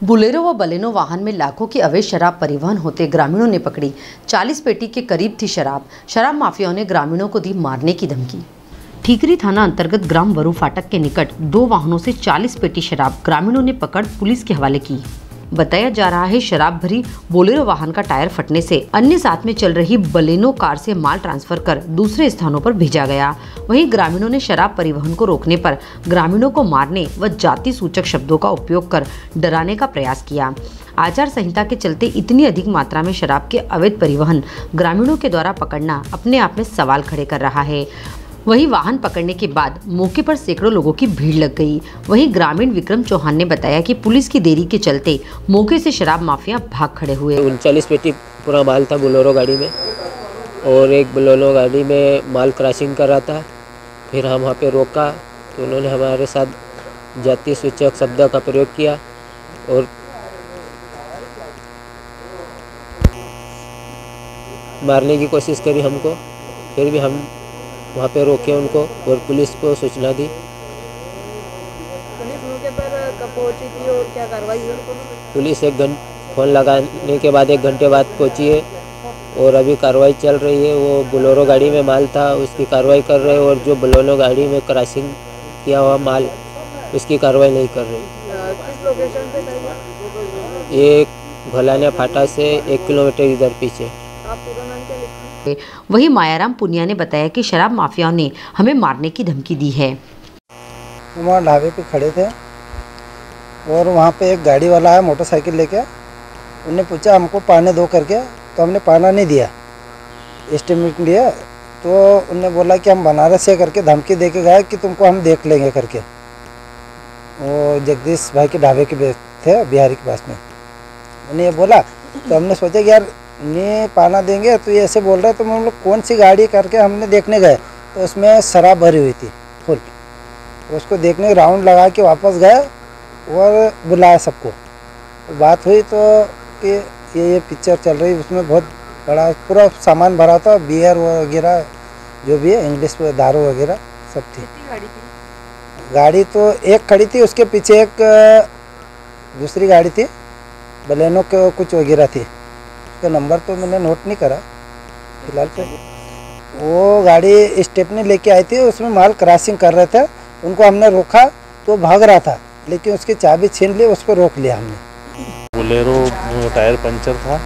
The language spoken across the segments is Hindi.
बुलेरो व बलेनो वाहन में लाखों की अवैध शराब परिवहन होते ग्रामीणों ने पकड़ी। 40 पेटी के करीब थी शराब। शराब माफियाओं ने ग्रामीणों को दी मारने की धमकी। ठीकरी थाना अंतर्गत ग्राम वरु फाटक के निकट 2 वाहनों से 40 पेटी शराब ग्रामीणों ने पकड़ पुलिस के हवाले की। बताया जा रहा है शराब भरी बोलेरो वाहन का टायर फटने से अन्य साथ में चल रही बलेनो कार से माल ट्रांसफर कर दूसरे स्थानों पर भेजा गया। वहीं ग्रामीणों ने शराब परिवहन को रोकने पर ग्रामीणों को मारने व जाति सूचक शब्दों का उपयोग कर डराने का प्रयास किया। आचार संहिता के चलते इतनी अधिक मात्रा में शराब के अवैध परिवहन ग्रामीणों के द्वारा पकड़ना अपने आप में सवाल खड़े कर रहा है। वहीं वाहन पकड़ने के बाद मौके पर सैकड़ों लोगों की भीड़ लग गई। वहीं ग्रामीण विक्रम चौहान ने बताया कि पुलिस की देरी के चलते मौके से शराब माफिया भाग खड़े हुए। 39 पेटी पूरा माल था बोलेरो गाड़ी में, और एक बोलेरो गाड़ी में माल क्रॉसिंग कर रहा था। फिर हम वहाँ पे रोका तो उन्होंने हमारे साथ जाति सूचक शब्द का प्रयोग किया और मारने की कोशिश करी हमको। फिर भी हम वहाँ पे रोके उनको और पुलिस को सूचना दी। पुलिस मौके पर कब पहुँची थी और क्या कार्रवाई हुई? पुलिस फ़ोन लगाने के बाद 1 घंटे बाद पहुँची है और अभी कार्रवाई चल रही है। वो बोलेरो गाड़ी में माल था उसकी कार्रवाई कर रहे हैं, और जो बोलेरो गाड़ी में क्रॉसिंग किया हुआ माल उसकी कार्रवाई नहीं कर रही। किस लोकेशन पे था ये भलानिया फाटा से 1 किलोमीटर इधर पीछे। आप पूरा नाम क्या लिखते हैं? वहीं मायाराम पुनिया ने बताया कि शराब माफियाओं ने हमें मारने की धमकी दी है। वहाँ ढाबे पे खड़े थे और वहाँ पे एक गाड़ी वाला है मोटरसाइकिल लेके। उनने पूछा हमको पाने दो करके, तो हमने पाना नहीं दिया, एस्टिमेट दिया। तो उनने बोला कि हम बनारस से करके धमकी दे के गए कि तुमको हम देख लेंगे करके। वो जगदीश भाई के ढाबे के थे बिहारी के पास में। उन्हें ये बोला तो हमने सोचा कि यार नहीं पाना देंगे, तो ये ऐसे बोल रहे। तो हम लोग कौन सी गाड़ी करके हमने देखने गए तो उसमें शराब भरी हुई थी फुल। उसको देखने राउंड लगा के वापस गए और बुलाया सबको। तो बात हुई तो कि ये पिक्चर चल रही, उसमें बहुत बड़ा पूरा सामान भरा था, बियर वगैरह जो भी है, इंग्लिश दारू वगैरह सब थी। गाड़ी थी? गाड़ी तो एक खड़ी थी, उसके पीछे एक दूसरी गाड़ी थी बलेनो के कुछ वगैरह थी। उसका नंबर तो मैंने नोट नहीं करा फिलहाल पे। वो गाड़ी स्टेपनी लेके आई थी, उसमें माल क्रॉसिंग कर रहे थे। उनको हमने रोका तो भाग रहा था, लेकिन उसकी चाबी छीन ली, उसको रोक लिया हमने। बोलेरो टायर पंचर था,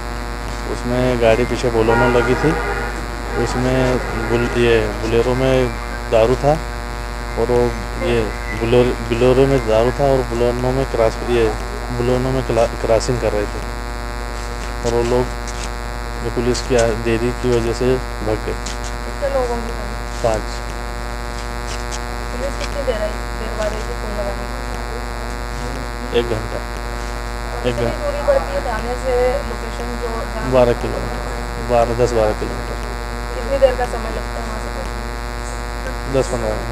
उसमें गाड़ी पीछे बोलेरो लगी थी। उसमें ये बोलेरो में दारू था, और वो ये बोलेरो में दारू था और बोलेरो में क्रॉसिंग कर रहे थे, और वो लोग पुलिस की देरी की वजह से भाग गए। कितने लोगों की? 5। पुलिस कितनी देर बाद आई थी फोन लगाने? 1 घंटा। कितनी दूरी पड़ती है थाने से लोकेशन जो? 12 किलोमीटर, 10-12 किलोमीटर। कितनी देर का समय लगता है वहाँ से पहुँचने? 10-15 मिनट।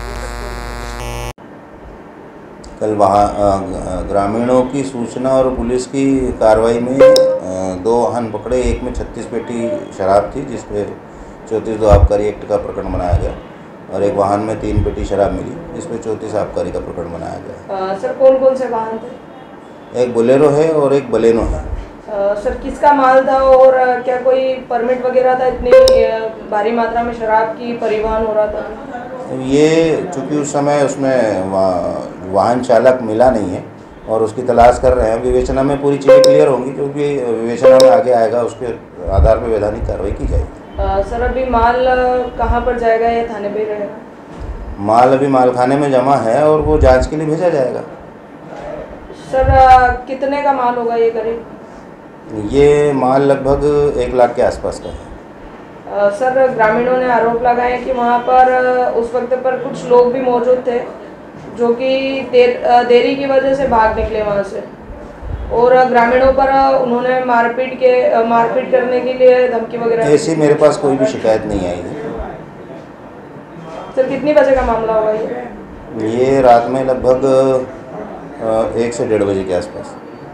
कल ग्रामीणों की सूचना और पुलिस की कार्रवाई में 2 वाहन पकड़े। एक में 36 पेटी शराब थी, जिसपे 34 आबकारी एक्ट का प्रकरण बनाया गया, और एक वाहन में 3 पेटी शराब मिली, जिसपे 34 आबकारी का प्रकरण बनाया गया। सर कौन कौन से वाहन थे? एक बोलेरो है और एक बलेनो है। सर किसका माल था और क्या कोई परमिट वगैरह था? इतनी भारी मात्रा में शराब की परिवहन हो रहा था? ये चूँकि उस समय उसमें वाहन चालक मिला नहीं है और उसकी तलाश कर रहे हैं। विवेचना में पूरी चीज़ें क्लियर होंगी, क्योंकि विवेचना में आगे आएगा, उसके आधार पर वैधानिक कार्रवाई की जाएगी। सर अभी माल कहाँ पर जाएगा या थाने पे ही रहेगा? माल अभी मालखाने में जमा है और वो जांच के लिए भेजा जाएगा। सर कितने का माल होगा ये करीब? ये माल लगभग 1 लाख के आसपास का है। सर ग्रामीणों ने आरोप लगाए कि वहाँ पर उस वक्त पर कुछ लोग भी मौजूद थे जो कि देरी की वजह से भाग निकले वहाँ से, और ग्रामीणों पर उन्होंने मारपीट करने के लिए धमकी वगैरह। ऐसी मेरे पास कोई भी शिकायत नहीं आई है। सर कितनी बजे का मामला होगा ये रात में लगभग 1 से 1:30 बजे के आसपास।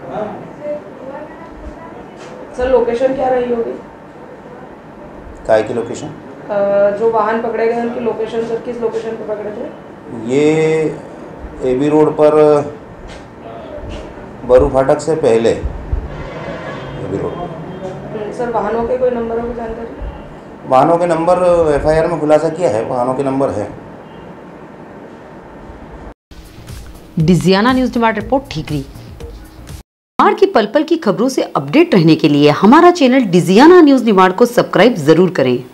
सर लोकेशन क्या रही होगी? काय की लोकेशन? जो वाहन पकड़े गए उनकी लोकेशन सर किस लोकेशन पर पकड़े थे? ये एबी रोड पर बरू फाटक से पहले अभी रोड पे। सर वाहनों के कोई नंबरों की जानकारी? वाहनों के नंबर एफआईआर में खुलासा किया है, वाहनों के नंबर है। डिजियाना news demand report Thikri. Nimar की पल पल की खबरों से अपडेट रहने के लिए हमारा चैनल डिजियाना न्यूज निमाड़ को सब्सक्राइब जरूर करें।